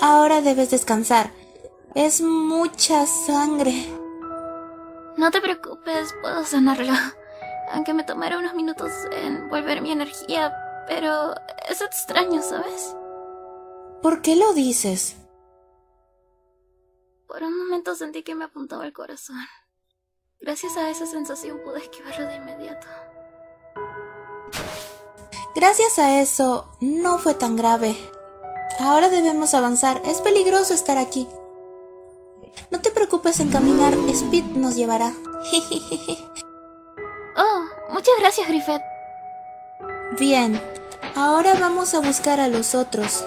Ahora debes descansar. Es mucha sangre. No te preocupes, puedo sanarlo. Aunque me tomará unos minutos en volver mi energía, pero es extraño, ¿sabes? ¿Por qué lo dices? Por un momento sentí que me apuntaba el corazón. Gracias a esa sensación pude esquivarlo de inmediato. Gracias a eso, no fue tan grave. Ahora debemos avanzar. Es peligroso estar aquí. No te preocupes en caminar. Speed nos llevará. Oh, muchas gracias, Griffith. Bien, ahora vamos a buscar a los otros.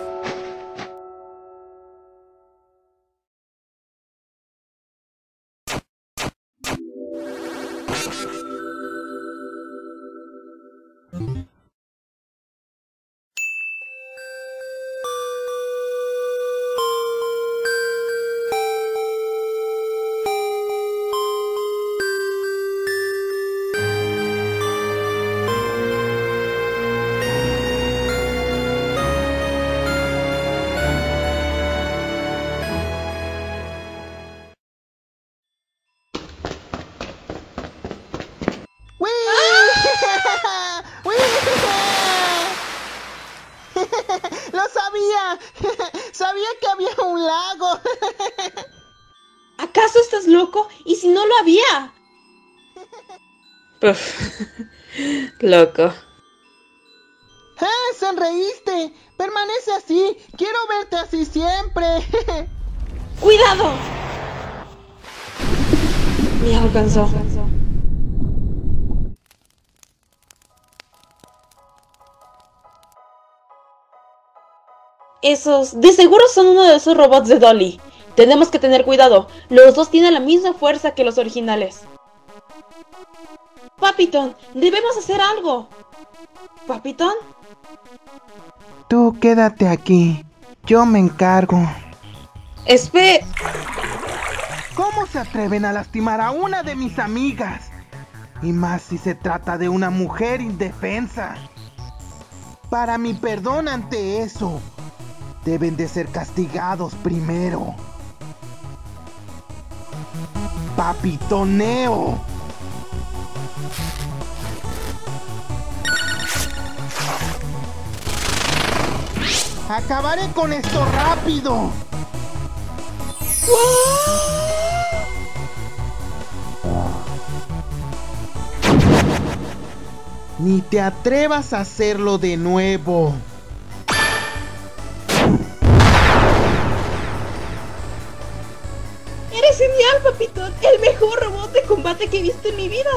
¡Wii! ¡Wii! ¡Lo sabía! ¡Sabía que había un lago! ¿Acaso estás loco? ¿Y si no lo había? Puf, loco. ¡Sonreíste! ¡Permanece así! ¡Quiero verte así siempre! ¡Cuidado! Me alcanzó. Esos, de seguro son uno de esos robots de Dolly. Tenemos que tener cuidado. Los dos tienen la misma fuerza que los originales. Papitón, debemos hacer algo. ¿Papitón? Tú quédate aquí. Yo me encargo. ¿Cómo se atreven a lastimar a una de mis amigas? Y más si se trata de una mujer indefensa. Para mi perdón ante eso, deben de ser castigados primero. Papitoneo. Acabaré con esto rápido. Ni te atrevas a hacerlo de nuevo. ¡Eres genial, Papitón! ¡El mejor robot de combate que he visto en mi vida!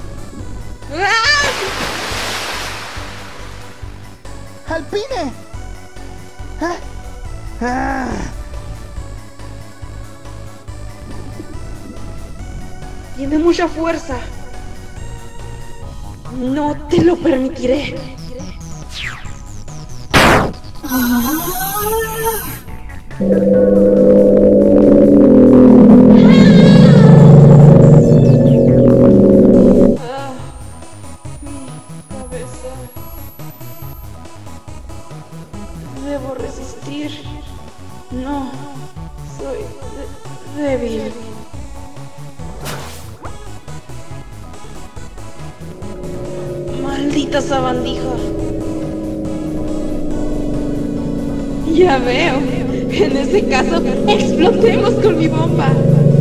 ¡Alpine! ¡Ah! Tiene mucha fuerza. No te lo permitiré. Debo resistir. No, soy débil. Maldita sabandija. Ya veo. En ese caso, explotemos con mi bomba.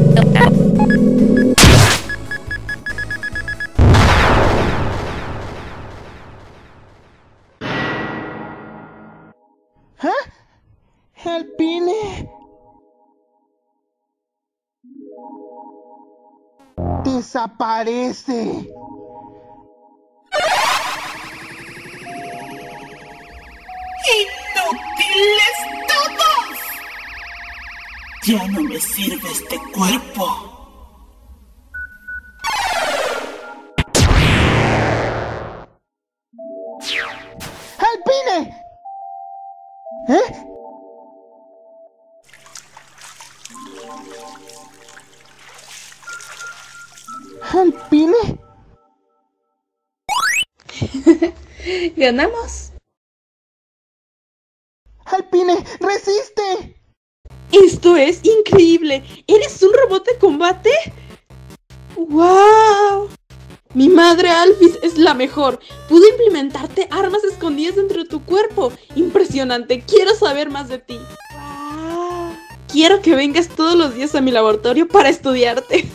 ¡Alpine! ¡Desaparece! ¡Inútiles todos! Ya no me sirve este cuerpo. ¡Alpine! ¿Alpine? Ganamos. ¡Alpine, resiste! ¡Esto es increíble! ¿Eres un robot de combate? ¡Wow! Mi madre Alphys es la mejor. Pudo implementarte armas escondidas dentro de tu cuerpo. Impresionante. Quiero saber más de ti. ¡Wow! Quiero que vengas todos los días a mi laboratorio para estudiarte.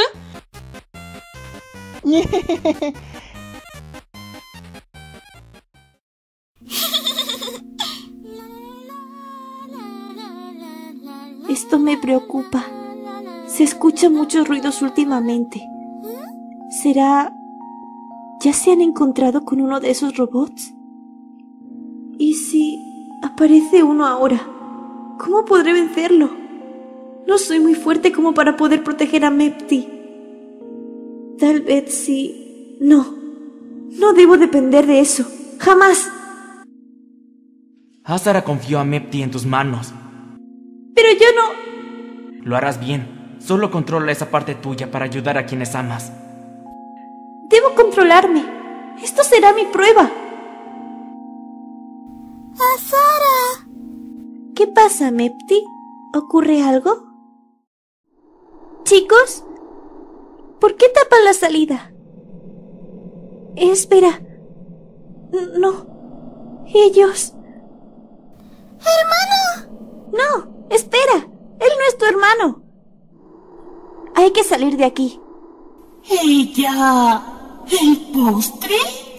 Esto me preocupa. Se escuchan muchos ruidos últimamente. ¿Será... ¿Ya se han encontrado con uno de esos robots? ¿Y si aparece uno ahora? ¿Cómo podré vencerlo? No soy muy fuerte como para poder proteger a Mepti. Tal vez sí... No. No debo depender de eso. ¡Jamás! Azara confió a Mepti en tus manos. Pero yo no... Lo harás bien. Solo controla esa parte tuya para ayudar a quienes amas. Debo controlarme. Esto será mi prueba. ¡Azara! ¿Qué pasa, Mepti? ¿Ocurre algo? Chicos, ¿por qué tapan la salida? Espera. No. Ellos... ¡Hermano! No, espera. Él no es tu hermano. Hay que salir de aquí. ¿Ella? ¿El postre?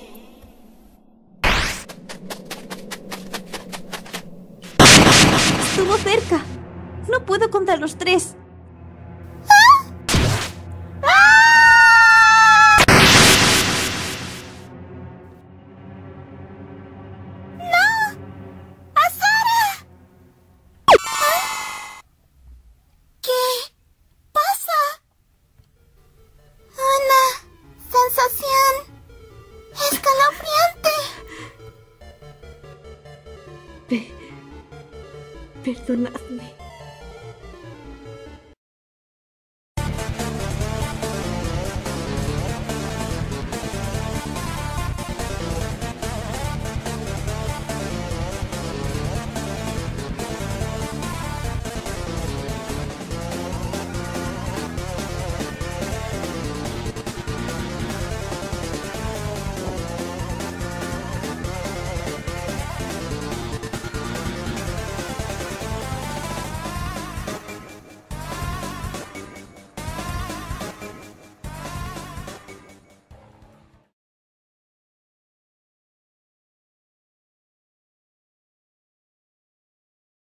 Estuvo cerca. No puedo contra los tres. Perdonadme.